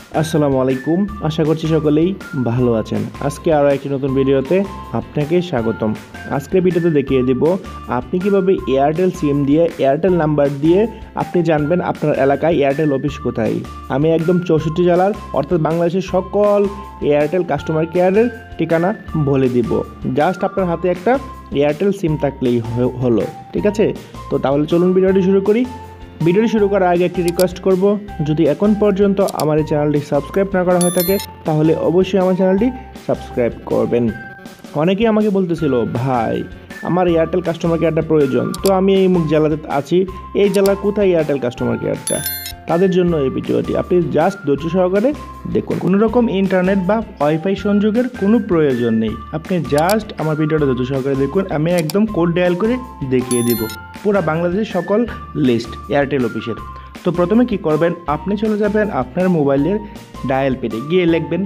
আসসালামু আলাইকুম। আশা করছি সকলেই ভালো আছেন। আজকে আরও একটি নতুন ভিডিওতে আপনাকে স্বাগতম। আজকের ভিডিওতে দেখিয়ে দেব আপনি কিভাবে এয়ারটেল সিম দিয়ে এয়ারটেল নাম্বার দিয়ে আপনি জানবেন আপনার এলাকায় এয়ারটেল অফিস কোথায়। আমি একদম 64 জেলার অর্থাৎ বাংলাদেশের সকল এয়ারটেল কাস্টমার কেয়ারের ঠিকানা বলে দিব। জাস্ট আপনার হাতে একটা এয়ারটেল সিম থাকলেই হলো, ঠিক আছে? তো তাহলে চলুন ভিডিওটি শুরু করি। ভিডিওটি শুরু করার আগে একটি রিকোয়েস্ট করব, যদি এখন পর্যন্ত আমার এই চ্যানেলটি সাবস্ক্রাইব না করা হয়ে থাকে তাহলে অবশ্যই আমার চ্যানেলটি সাবস্ক্রাইব করবেন। অনেকেই আমাকে বলতেছিল, ভাই আমার এয়ারটেল কাস্টমার কেয়ারটা প্রয়োজন, তো আমি এই জেলাতে আছি, এই জেলার কোথায় এয়ারটেল কাস্টমার কেয়ারটা? তাদের জন্য এই ভিডিওটি আপনি জাস্ট ধৈর্য সহকারে দেখুন। কোনো রকম ইন্টারনেট বা ওয়াইফাই সংযোগের কোনো প্রয়োজন নেই, আপনি জাস্ট আমার ভিডিওটা ধৈর্য সহকারে দেখুন। আমি একদম কোড ডায়াল করে দেখিয়ে দেব পুরো বাংলাদেশের সকল লিস্ট এয়ারটেল অফিসের। তো প্রথমে কি করবেন, আপনি চলে যাবেন আপনার মোবাইলের ডায়াল পেডে গিয়ে লিখবেন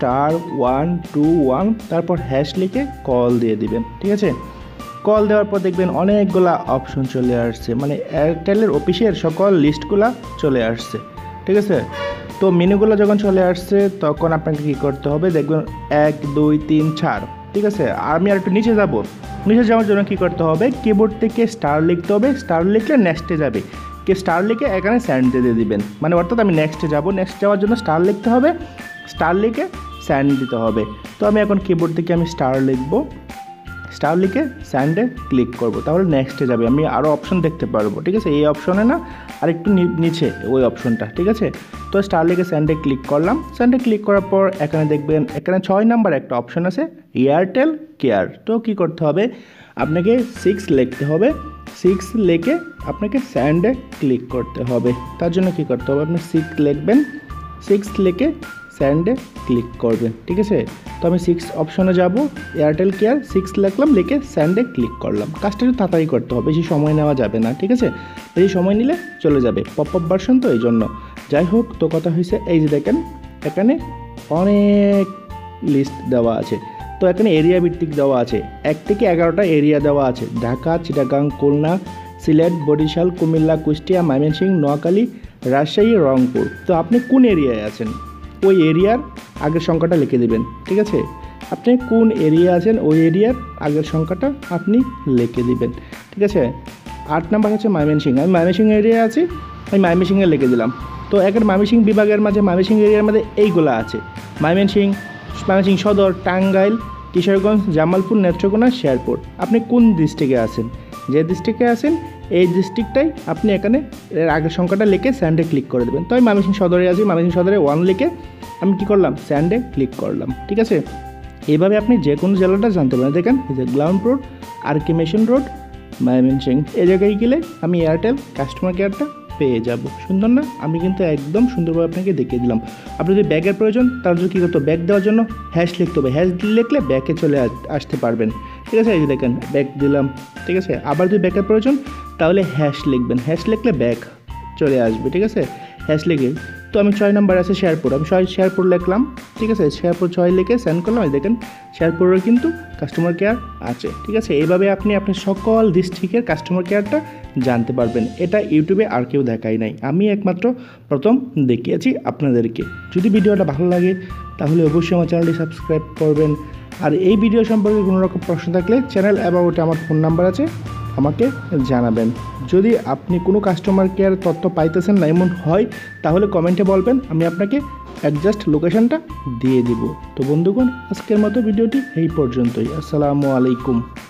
*121, তারপর হ্যাশ লিখে কল দিয়ে দিবেন, ঠিক আছে? কল দেওয়ার পর দেখবেন অনেকগুলা অপশন চলে আসছে, মানে এয়ারটেলের অফিসের সকল লিস্টগুলা চলে আসছে, ঠিক আছে? তো মেনুগুলো যখন চলে আসছে তখন আপনাকে কী করতে হবে, দেখবেন 1 2 3 4, ঠিক আছে? আমি আর একটু নিচে যাব। নিচে যাওয়ার জন্য কী করতে হবে, কিবোর্ড থেকে স্টার লিখতে হবে, স্টার লিখলে নেক্সটে যাবে, স্টার লিখে এখানে স্যান্ড দিয়ে দিবেন, মানে অর্থাৎ আমি নেক্সটে যাব। নেক্সট যাওয়ার জন্য স্টার লিখতে হবে, স্টার লিখে স্যান্ড দিতে হবে। তো আমি এখন কিবোর্ড থেকে আমি স্টার লিখবো, স্টার লিখে স্যান্ডে ক্লিক করব, তাহলে নেক্সটে যাবে। আমি আরও অপশন দেখতে পারবো, ঠিক আছে? এই অপশনে না, আর একটু নিচে ওই অপশনটা, ঠিক আছে? তো স্টার লিখে স্যান্ডে ক্লিক করলাম। স্যান্ডে ক্লিক করার পর এখানে দেখবেন এখানে 6 নাম্বার একটা অপশন আছে এয়ারটেল কেয়ার। তো কী করতে হবে, আপনাকে 6 লিখতে হবে, 6 লিখে আপনাকে স্যান্ডে ক্লিক করতে হবে। তার জন্য কী করতে হবে, আপনি 6 লিখবেন, 6 লিখে স্যান্ডে ক্লিক করবেন, ঠিক আছে? তো আমি 6 অপশনে যাব, এয়ারটেল কেয়ার 6 লিখলাম, লিখে স্যান্ডে ক্লিক করলাম। কাজটা একটু তাড়াতাড়ি করতে হবে, বেশি সময় নেওয়া যাবে না, ঠিক আছে? বেশি সময় নিলে চলে যাবে, পপ ভার্সন তো এই জন্য। যাই হোক, তো কথা হয়েছে, এই যে দেখেন এখানে অনেক লিস্ট দেওয়া আছে। তো এখানে এরিয়া ভিত্তিক দেওয়া আছে, 1 থেকে 11টা এরিয়া দেওয়া আছে, ঢাকা, চিটাগাং, খুলনা, সিলেট, বরিশাল, কুমিল্লা, কুষ্টিয়া, ময়মনসিংহ, নোয়াখালী, রাজশাহী, রংপুর। তো আপনি কোন এরিয়ায় আছেন ওই এরিয়ার আগের সংখ্যাটা লিখে দেবেন, ঠিক আছে? আপনি কোন এরিয়া আছেন ওই এরিয়ার আগের সংখ্যাটা আপনি লিখে দিবেন, ঠিক আছে? 8 নাম্বার হচ্ছে ময়মনসিংহ, আমি ময়মনসিংহ এরিয়া আছি, আমি ময়মনসিংহে লিখে দিলাম। তো একের ময়মনসিংহ বিভাগের মাঝে ময়মনসিংহ এরিয়ার মধ্যে এইগুলো আছে, ময়মনসিংহ সদর, টাঙ্গাইল, কিশোরগঞ্জ, জামালপুর, নেত্রকোনা, শেরপুর। আপনি কোন ডিস্ট্রিক্টে আছেন, যে ডিস্ট্রিক্টে আছেন এই ডিস্ট্রিক্টটাই আপনি এখানে এর আগের সংখ্যাটা লিখে স্যান্ডে ক্লিক করে দেবেন। তো আমি ময়মনসিংহ সদরে আছি, ময়মনসিংহ সদরে 1 লিখে আমি কী করলাম, স্যান্ডে ক্লিক করলাম, ঠিক আছে? এইভাবে আপনি যে কোনো জেলাটা জানতে পারেন। দেখেন এই যে গ্রাউন্ড রোড, আরকিমেশন রোড, ময়মনসিংহ, এই জায়গায় গেলে আমি এয়ারটেল কাস্টমার কেয়ারটা পেয়ে যাব। সুন্দর না? আমি কিন্তু একদম সুন্দরভাবে আপনাকে দেখিয়ে দিলাম। আপনি যদি ব্যাগের প্রয়োজন তাহলে যদি কী করতে হবে, ব্যাগ দেওয়ার জন্য হ্যাশ লিখতে হবে, হ্যাশ লিখলে ব্যাগে চলে আসতে পারবেন, ঠিক আছে? এই যে দেখেন ব্যাগ দিলাম, ঠিক আছে? আবার যদি ব্যাগের প্রয়োজন তাহলে হ্যাশ লিখবেন, হ্যাশ লিখলে ব্যাগ চলে আসবে, ঠিক আছে? হ্যাশ লিখে। তো আমি 6 নাম্বার আছে শেরপুর, আমি শেরপুর লিখলাম, ঠিক আছে? শেরপুর 6 লিখে সেন্ড করলাম। এই দেখেন শেরপুরের কিন্তু কাস্টমার কেয়ার আছে, ঠিক আছে? এইভাবে আপনি আপনার সকল ডিস্ট্রিক্টের কাস্টমার কেয়ারটা জানতে পারবেন। এটা ইউটিউবে আর কেউ দেখাই নাই, আমি একমাত্র প্রথম দেখিয়েছি আপনাদেরকে। যদি ভিডিওটা ভালো লাগে তাহলে অবশ্যই আমার চ্যানেলটি সাবস্ক্রাইব করবেন। আর এই ভিডিও সম্পর্কে কোনো রকম প্রশ্ন থাকলে চ্যানেল অ্যাবাউটে আমার ফোন নাম্বার আছে, আমাকে জানাবেন। যদি আপনি কোনো কাস্টমার কেয়ার তথ্য পাইতেছেন না এমন হয় তাহলে কমেন্টে বলবেন, আমি আপনাকে অ্যাডজাস্ট লোকেশনটা দিয়ে দিব। তো বন্ধুগণ, আজকের মতো ভিডিওটি এই পর্যন্তই। আসসালামু আলাইকুম।